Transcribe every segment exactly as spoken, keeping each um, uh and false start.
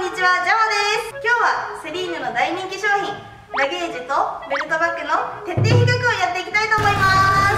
にちは、ジャマです。今日はセリーヌの大人気商品ラゲージとベルトバッグの徹底比較をやっていきたいと思います。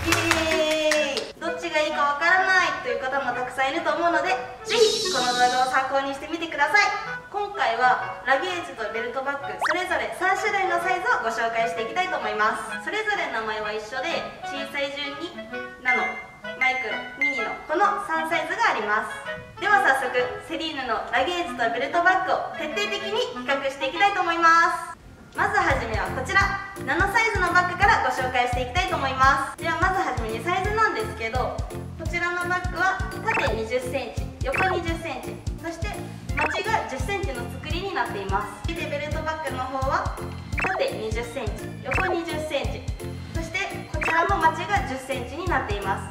イエーイ。どっちがいいかわからないという方もたくさんいると思うので、ぜひこの動画を参考にしてみてください。今回はラゲージとベルトバッグそれぞれさんしゅるいのサイズをご紹介していきたいと思います。それぞれ名前は一緒で、小さい順にナノ、マイクロ、ミニのこのさんサイズがあります。では早速セリーヌのラゲージとベルトバッグを徹底的に比較していきたいと思います。まずはじめはこちらナノサイズのバッグからご紹介していきたいと思います。ではまずはじめにサイズなんですけど、こちらのバッグは縦にじゅっセンチ、横にじゅっセンチ、そしてマチがじゅっセンチの作りになっています。でベルトバッグの方は縦にじゅっセンチ、横にじゅっセンチ、そしてこちらもマチがじゅっセンチになっています。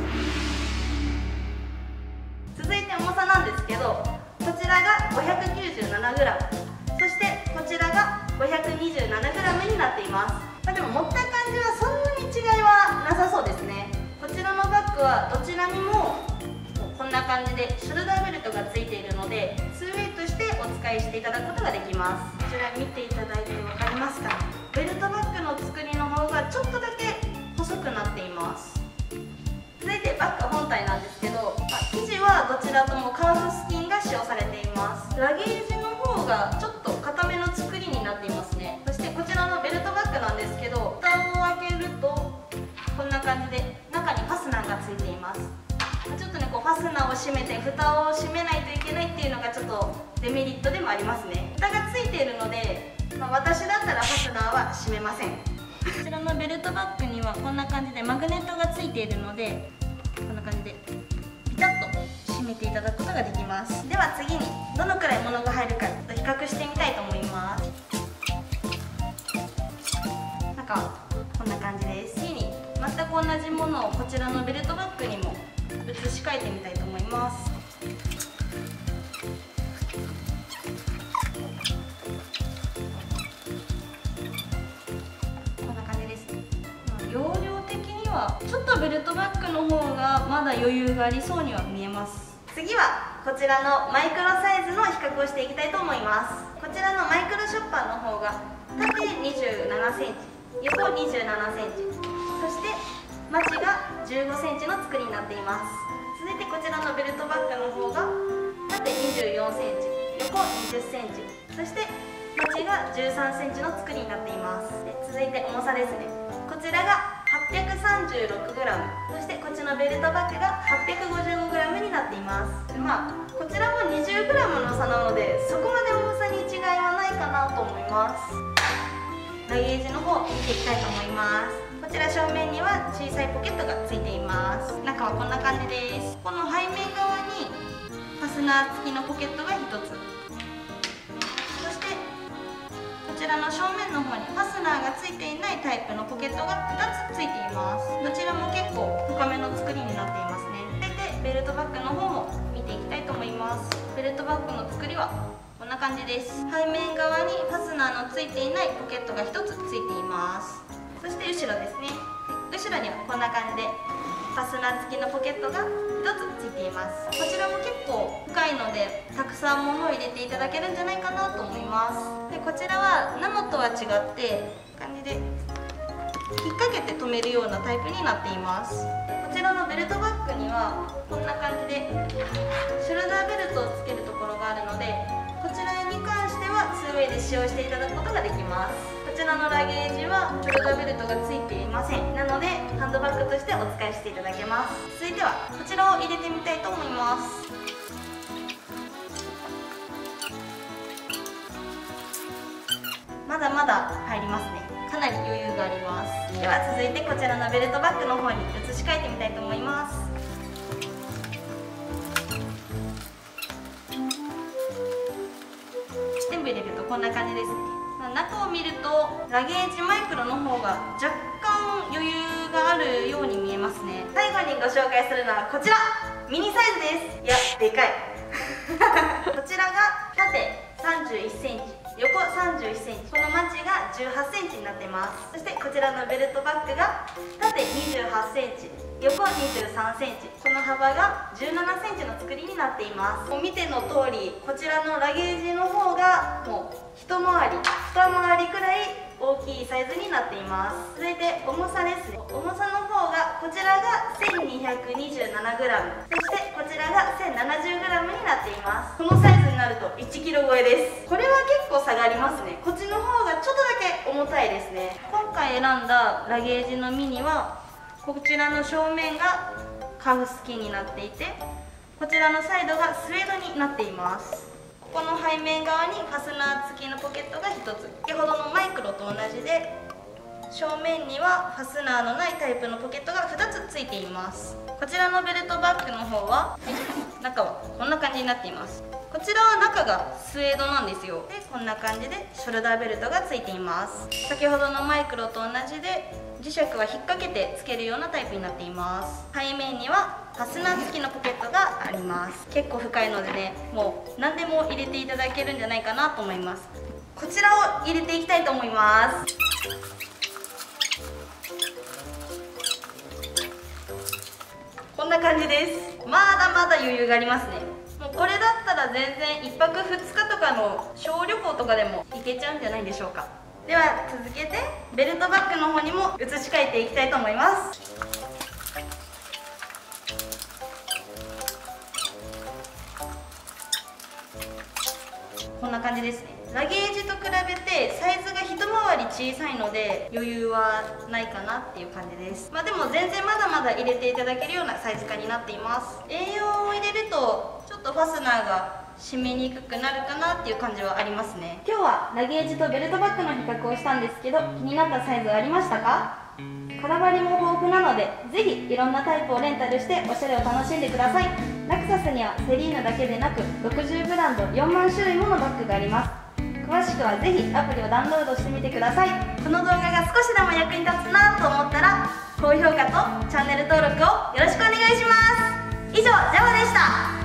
続いて重さなんですけど、こちらが ごひゃくきゅうじゅうななグラム、 そしてこちらが ごひゃくにじゅうななグラム になっています。まあ、でも持った感じはそんなに違いはなさそうですね。こちらのバッグはどちらにもこんな感じでショルダーベルトがついているので、ツーウェイとしてお使いしていただくことができます。こちら見ていただいて分かりますかね。ベルトバッグの作りの方がちょっとだけ細くなっています。続いてバッグ本体なんですけど、まあ、生地はどちらともカーフスキンが使用されています。ラゲージの方がちょっと硬めの作りになっていますね。そしてこちらのベルトバッグなんですけど、蓋を開けるとこんな感じで中にファスナーがついています。ちょっとねこうファスナーを閉めて蓋を閉めないといけないっていうのがちょっとデメリットでもありますね。蓋がついているので、まあ、私だったらファスナーは閉めません。こちらのベルトバッグにはこんな感じでマグネットがついているので、こんな感じでピタッと閉めていただくことができます。では次にどのくらい物が入るかと比較してみたいと思います。なんかこんな感じです。次に全く同じものをこちらのベルトバッグにも移し替えてみたいと思います。容量的にはちょっとベルトバッグの方がまだ余裕がありそうには見えます。次はこちらのマイクロサイズの比較をしていきたいと思います。こちらのマイクロショッパーの方が縦にじゅうななセンチ、横にじゅうななセンチ、そしてマチがじゅうごセンチの作りになっています。続いてこちらのベルトバッグの方が縦にじゅうよんセンチ、横にじゅっセンチ、そしてマチがじゅうさんセンチの作りになっています。で続いて重さですね。こちらが はっぴゃくさんじゅうろくグラム、 そしてこっちのベルトバッグが はっぴゃくごじゅうごグラム になっています。まあこちらも にじゅうグラム の差なので、そこまで重さに違いはないかなと思います。ラゲージの方見ていきたいと思います。こちら正面には小さいポケットがついています。中はこんな感じです。この背面側にファスナー付きのポケットがひとつ、そしてこちらの正面の方にファスナーがついていないタイプのポケットがふたつついています。どちらも結構深めの作りになっていますね。続いてベルトバッグの方も見ていきたいと思います。ベルトバッグの作りはこんな感じです。背面側にファスナーのついていないポケットがひとつついています。そして後ろですね。後ろにはこんな感じでファスナー付きのポケットがひとつついています。こちらも結構深いのでたくさん物を入れていただけるんじゃないかなと思います。でこちらはナノとは違って感じで引っ掛けて留めるようなタイプになっています。こちらのベルトバッグにはこんな感じでショルダーベルトをつけるところがあるので、こちらに関してはツーウェイで使用していただくことができます。こちらのラゲージはショルダーベルトがついていません。なのでハンドバッグとしてお使いしていただけます。続いてはこちらを入れてみたいと思います。まだまだ入りますね。かなり余裕があります。では続いてこちらのベルトバッグの方に移し替えてみたいと思います。全部入れるとこんな感じですね。中を見るとラゲージマイクロの方が若干余裕があるように見えますね。最後にご紹介するのはこちらミニサイズです。いやでかいこちらが縦さんじゅういっセンチ、横さんじゅういっセンチ、このマチがじゅうはちセンチになっています。そしてこちらのベルトバッグが縦にじゅうはちセンチ、 横 にじゅうさんセンチ、この幅がじゅうななセンチの作りになっています。もう見ての通り、こちらのラゲージの方がもう一回り二回りくらい大きいサイズになっています。続いて重さですね。重さの方がこちらが せんにひゃくにじゅうななグラム、 そしてこちらが せんななじゅうグラム になっています。このサイズになるといちキロ超えです。これは結構差がありますね。こっちの方がちょっとだけ重たいですね。今回選んだラゲージのミニはこちらの正面がカフスキーになっていて、こちらのサイドがスウェードになっています。ここの背面側にファスナー付きのポケットがひとつ、先ほどのマイクロと同じで正面にはファスナーのないタイプのポケットがふたつついています。こちらのベルトバッグの方は中はこんな感じになっています。こちらは中がスウェードなんですよ。でこんな感じでショルダーベルトがついています。先ほどのマイクロと同じで磁石は引っ掛けてつけるようなタイプになっています。背面にはファスナー付きのポケットがあります。結構深いのでね、もう何でも入れていただけるんじゃないかなと思います。こちらを入れていきたいと思います。こんな感じです。まだまだ余裕がありますね。もうこれだったら全然いっぱくふつかとかの小旅行とかでも行けちゃうんじゃないでしょうか。では続けてベルトバッグの方にも移し替えていきたいと思います。こんな感じですね。ラゲージと比べてサイズが一回り小さいので余裕はないかなっていう感じです。まあでも全然まだまだ入れていただけるようなサイズ感になっています。栄養を入れるとちょっとファスナーが締めにくくなるかなっていう感じはありますね。今日はラゲージとベルトバッグの比較をしたんですけど、気になったサイズはありましたか？空張りも豊富なのでぜひいろんなタイプをレンタルしておしゃれを楽しんでください。ラクサスにはセリーヌだけでなくろくじゅうブランドよんまんしゅるいものバッグがあります。詳しくはぜひアプリをダウンロードしてみてください。この動画が少しでも役に立つなと思ったら高評価とチャンネル登録をよろしくお願いします。以上、ジャワでした。